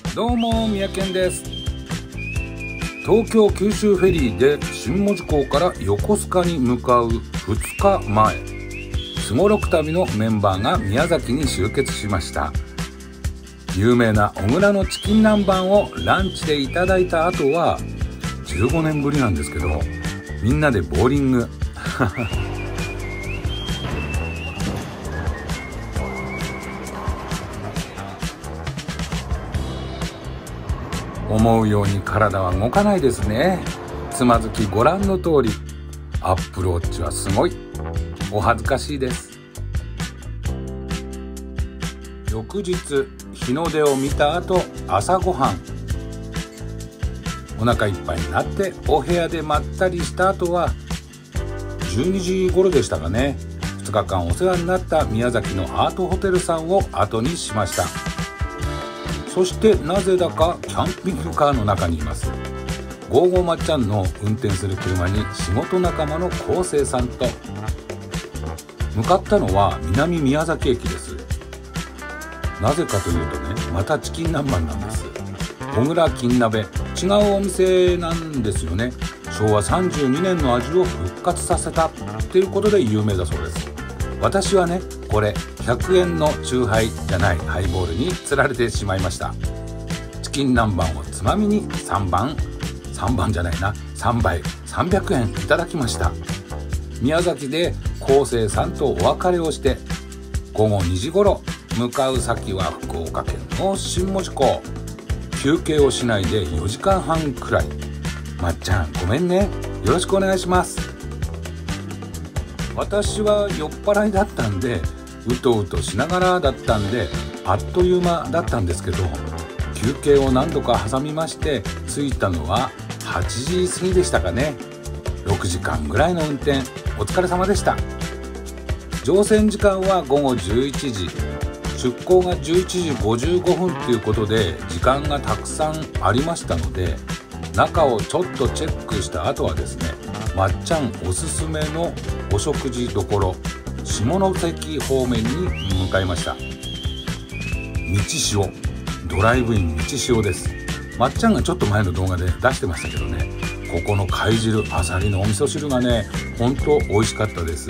どうも、三宅です。東京九州フェリーで新門司港から横須賀に向かう2日前、すごろく旅のメンバーが宮崎に集結しました。有名な小倉のチキン南蛮をランチでいただいた後は、15年ぶりなんですけど、みんなでボーリング思うように体は動かないですね。つまずきご覧の通り。アップルウォッチはすごい。お恥ずかしいです。翌日、日の出を見た後、朝ごはん。お腹いっぱいになってお部屋でまったりした後は、12時頃でしたかね。2日間お世話になった宮崎のアートホテルさんを後にしました。そしてなぜだかキャンピングカーの中にいます。ゴーゴーまっちゃんの運転する車に仕事仲間の昴生さんと向かったのは南宮崎駅です。なぜかというとね、またチキン南蛮なんです。小倉金鍋、違うお店なんですよね。昭和32年の味を復活させたっていうことで有名だそうです。私はね、これ100円のチューハイじゃないハイボールに釣られてしまいました。チキン南蛮をつまみに3杯300円いただきました。宮崎で昴生さんとお別れをして、午後2時頃向かう先は福岡県の新門司港。休憩をしないで4時間半くらい。まっちゃんごめんね、よろしくお願いします。私は酔っ払いだったんで、うとうとしながらだったんで、あっという間だったんですけど、休憩を何度か挟みまして、着いたのは8時過ぎでしたかね。6時間ぐらいの運転、お疲れ様でした。乗船時間は午後11時、出港が11時55分ということで、時間がたくさんありましたので、中をちょっとチェックした後はですね、まっちゃんおすすめのお食事どころ、下関方面に向かいました。道塩、ドライブイン道塩です。まっちゃんがちょっと前の動画で出してましたけどね、ここの貝汁あさりのお味噌汁がね、ほんと美味しかったです。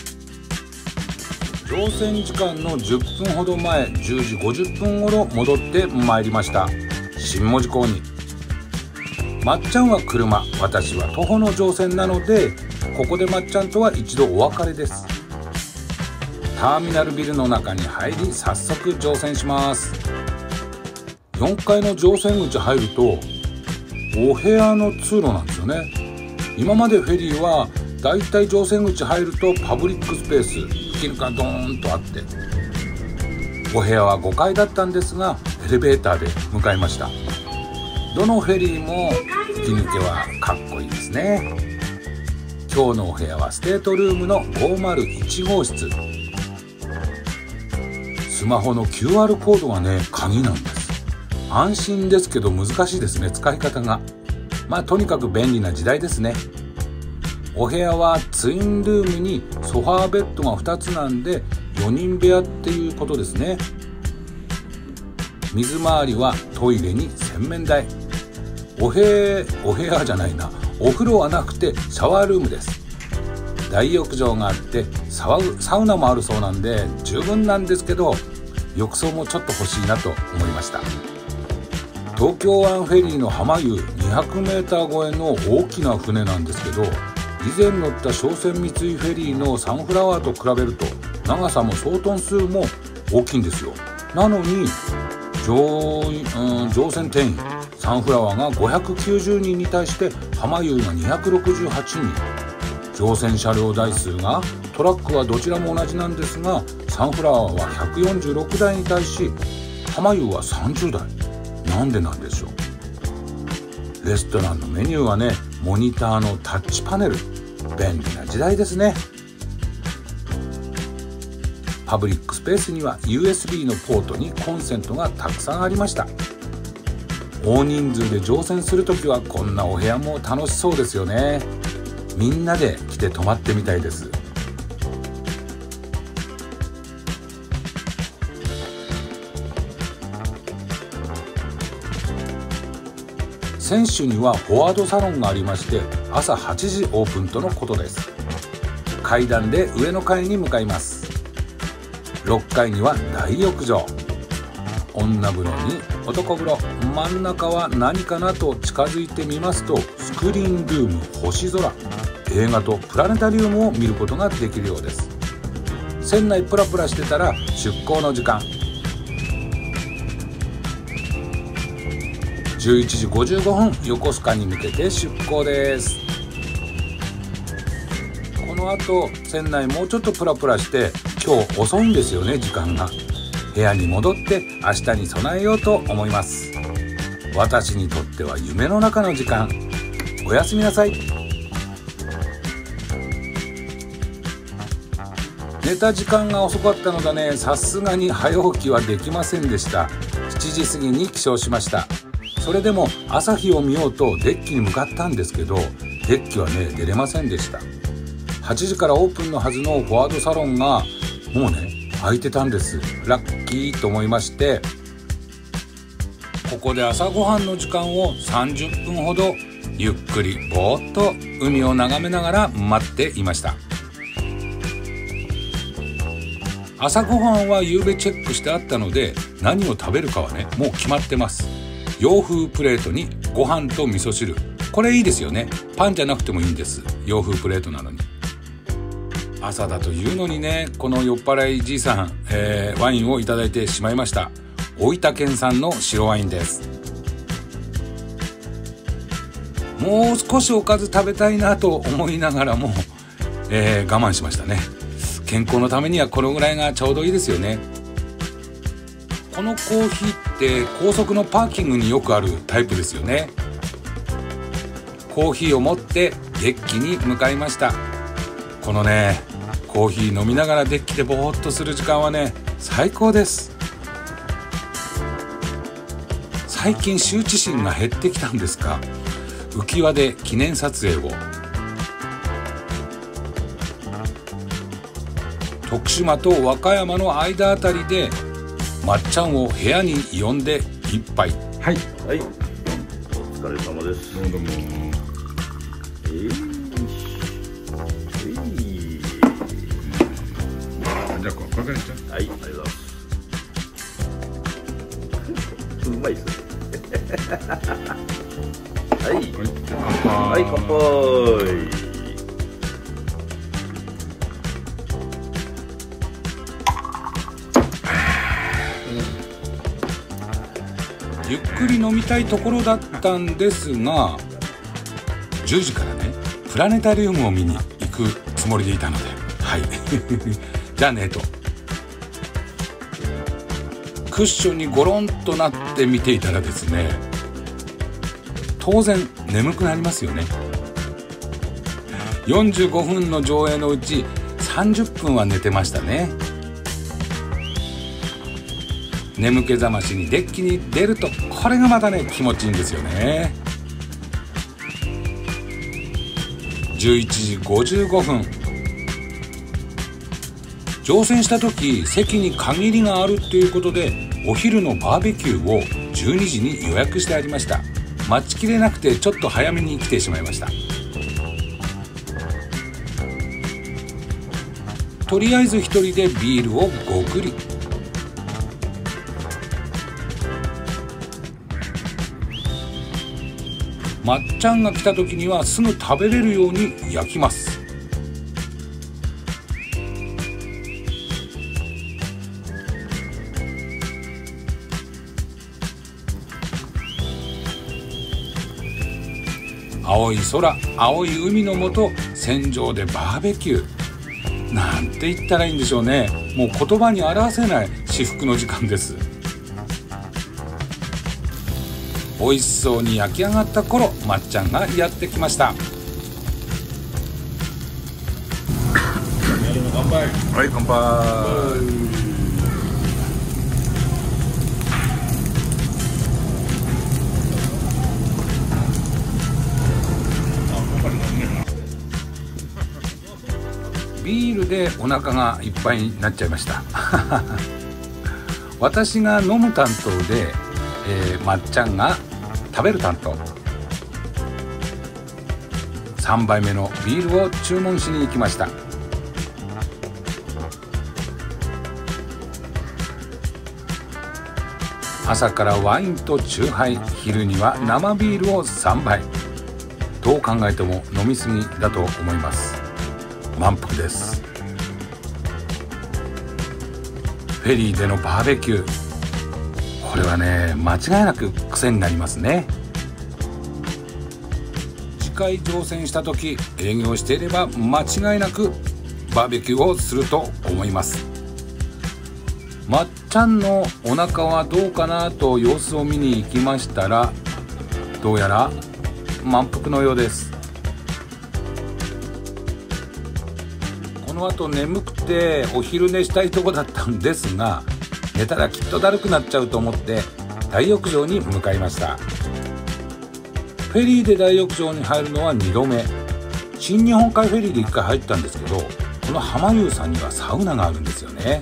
乗船時間の10分ほど前、10時50分頃戻ってまいりました。新門司港に。まっちゃんは車、私は徒歩の乗船なので、ここでまっちゃんとは一度お別れです。ターミナルビルの中に入り、早速乗船します。4階の乗船口入るとお部屋の通路なんですよね。今までフェリーはだいたい乗船口入るとパブリックスペース、吹き抜けがドーンとあって、お部屋は5階だったんですが、エレベーターで向かいました。どのフェリーも吹き抜けはかっこいいですね。今日のお部屋はステートルームの501号室。スマホの QR コードがね、鍵なんです。安心ですけど難しいですね、使い方が。とにかく便利な時代ですね。お部屋はツインルームにソファーベッドが2つなんで4人部屋っていうことですね。水回りはトイレに洗面台。お部屋じゃないな、お風呂はなくてシャワールームです。大浴場があってサウナもあるそうなんで十分なんですけど、浴槽もちょっと欲しいなと思いました。東京湾フェリーの浜湯 200m 超えの大きな船なんですけど、以前乗った商船三井フェリーのサンフラワーと比べると長さも総トン数も大きいんですよ。なのに乗船定員サンフラワーが590人に対して浜湯が268人。乗船車両台数がトラックはどちらも同じなんですが、サンフラワーは146台に対し浜湯は30台。なんでなんでしょう。レストランのメニューはね、モニターのタッチパネル。便利な時代ですね。パブリックスペースには USB のポートにコンセントがたくさんありました。大人数で乗船するときはこんなお部屋も楽しそうですよね。みんなで来て泊まってみたいです。 選手にはフォワードサロンがありまして、朝8時オープンとのことです。階段で上の階に向かいます。6階には大浴場、女風呂に男風呂、真ん中は何かなと近づいてみますと、スクリーンルーム星空、映画とプラネタリウムを見ることができるようです。船内プラプラしてたら出港の時間、11時55分、横須賀に向けて出港です。この後船内もうちょっとプラプラして、今日遅いんですよね、時間が。部屋に戻って明日に備えようと思います。私にとっては夢の中の時間。おやすみなさい。寝た時間が遅かったのだね。さすがに早起きはできませんでした。7時過ぎに起床しました。それでも朝日を見ようとデッキに向かったんですけど、デッキはね、出れませんでした。8時からオープンのはずのフォワードサロンがもうね、空いてたんです。ラッキーと思いまして、ここで朝ごはんの時間を30分ほどゆっくりぼーっと海を眺めながら待っていました。朝ごはんは夕べチェックしてあったので、何を食べるかはね、もう決まってます。洋風プレートにご飯と味噌汁、これいいですよね。パンじゃなくてもいいんです。洋風プレートなのに。朝だというのにね、この酔っ払いじいさん、ワインをいただいてしまいました。大分県産の白ワインです。もう少しおかず食べたいなと思いながらも、我慢しましたね。健康のためにはこのぐらいがちょうどいいですよね。このコーヒーって高速のパーキングによくあるタイプですよね。コーヒーを持ってデッキに向かいました。このね、コーヒー飲みながらデッキでぼーっとする時間はね、最高です。最近羞恥心が減ってきたんですか。浮き輪で記念撮影を。徳島と和歌山の間あたりでまっちゃんを部屋に呼んで一杯。 はい、はい、お疲れ様です。 どうも。じゃあこれからいっちゃう。 はい、ありがとうございます。うまいですね。はい、はい、乾杯。 ゆっくり飲みたいところだったんですが、10時からね、プラネタリウムを見に行くつもりでいたので、はいじゃあねと、クッションにゴロンとなって見ていたらですね、当然眠くなりますよね。45分の上映のうち30分は寝てましたね。眠気覚ましにデッキに出ると、これがまたね、気持ちいいんですよね。11時55分、乗船した時席に限りがあるっていうことで、お昼のバーベキューを12時に予約してありました。待ちきれなくてちょっと早めに来てしまいました。とりあえず一人でビールをごくり。まっちゃんが来た時にはすぐ食べれるように焼きます。青い空、青い海の下、船上でバーベキューなんて言ったらいいんでしょうね。もう言葉に表せない至福の時間です。美味しそうに焼き上がった頃、まっちゃんがやってきました。乾杯。はい、乾杯。ビールでお腹がいっぱいになっちゃいました私が飲む担当で、まっちゃんが食べる担当。 3杯目のビールを注文しに行きました。朝からワインとチューハイ、昼には生ビールを3杯。どう考えても飲みすぎだと思います。満腹です。フェリーでのバーベキュー、これはね、間違いなく癖になりますね。次回乗船した時、営業していれば間違いなくバーベキューをすると思います。まっちゃんのお腹はどうかなと様子を見に行きましたら、どうやら満腹のようです。この後眠くてお昼寝したいとこだったんですが、寝たらきっとだるくなっちゃうと思って大浴場に向かいました。フェリーで大浴場に入るのは2度目。新日本海フェリーで1回入ったんですけど、この浜湯さんにはサウナがあるんですよね。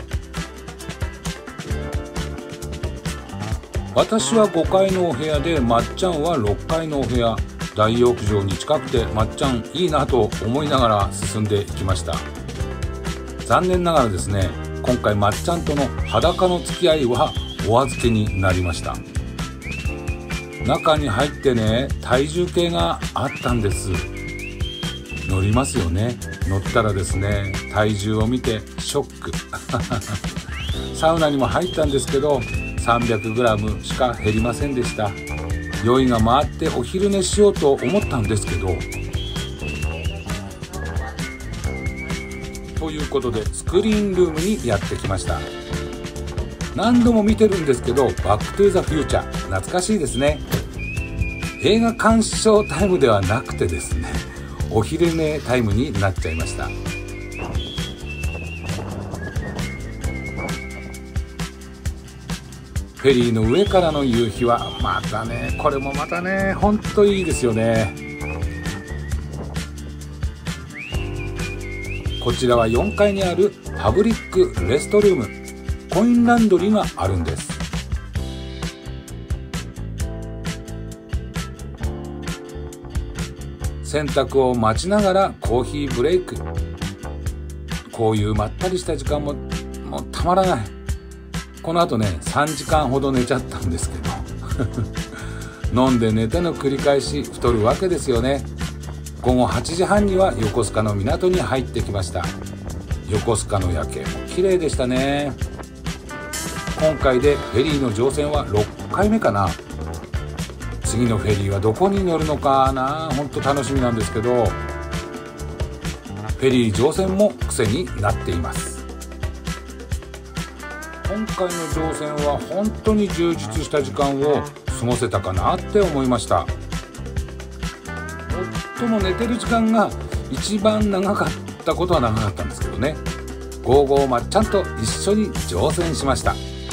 私は5階のお部屋で、まっちゃんは6階のお部屋。大浴場に近くてまっちゃんいいなと思いながら進んでいきました。残念ながらですね、今回まっちゃんとの裸の付き合いはお預けになりました。中に入ってね、体重計があったんです。乗りますよね。乗ったらですね、体重を見てショックサウナにも入ったんですけど、300g しか減りませんでした。酔いが回ってお昼寝しようと思ったんですけど、ということでスクリーンルームにやってきました。何度も見てるんですけど、バックトゥーザフューチャー懐かしいですね。映画鑑賞タイムではなくてですね、お昼寝タイムになっちゃいました。フェリーの上からの夕日はまたね、これもまたね、ほんといいですよね。こちらは4階にあるパブリックレストルーム、コインランドリーがあるんです。洗濯を待ちながらコーヒーブレイク。こういうまったりした時間ももうたまらない。この後ね、3時間ほど寝ちゃったんですけど飲んで寝ての繰り返し、太るわけですよね。午後8時半には横須賀の港に入ってきました。横須賀の夜景も綺麗でしたね。今回でフェリーの乗船は6回目かな。次のフェリーはどこに乗るのかな、ほんと楽しみなんですけど、フェリー乗船も癖になっています。今回の乗船は本当に充実した時間を過ごせたかなって思いました。最も寝てる時間が一番長かったことは長かったんですけどね。55まっちゃんと一緒に乗船しました。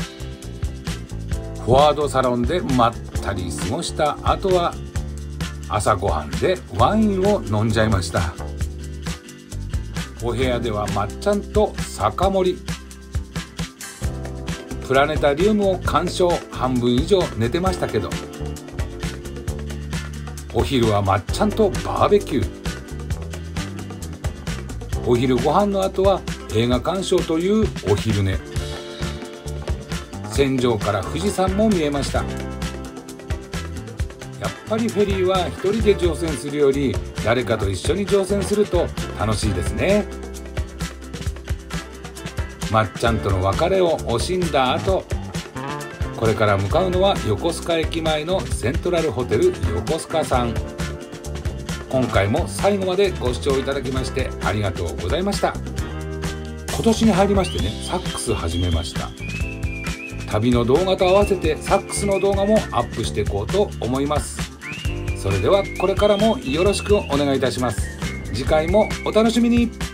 フォワードサロンでまったり過ごした後は、朝ごはんでワインを飲んじゃいました。お部屋ではまっちゃんと酒盛り、プラネタリウムを鑑賞、半分以上寝てましたけど、お昼はまっちゃんとバーベキュー。お昼ご飯の後は映画鑑賞というお昼寝。船上から富士山も見えました。やっぱりフェリーは一人で乗船するより誰かと一緒に乗船すると楽しいですね。まっちゃんとの別れを惜しんだ後、これから向かうのは横須賀駅前のセントラルホテル横須賀さん。今回も最後までご視聴いただきましてありがとうございました。今年に入りましてね、サックス始めました。旅の動画と合わせてサックスの動画もアップしていこうと思います。それではこれからもよろしくお願いいたします。次回もお楽しみに。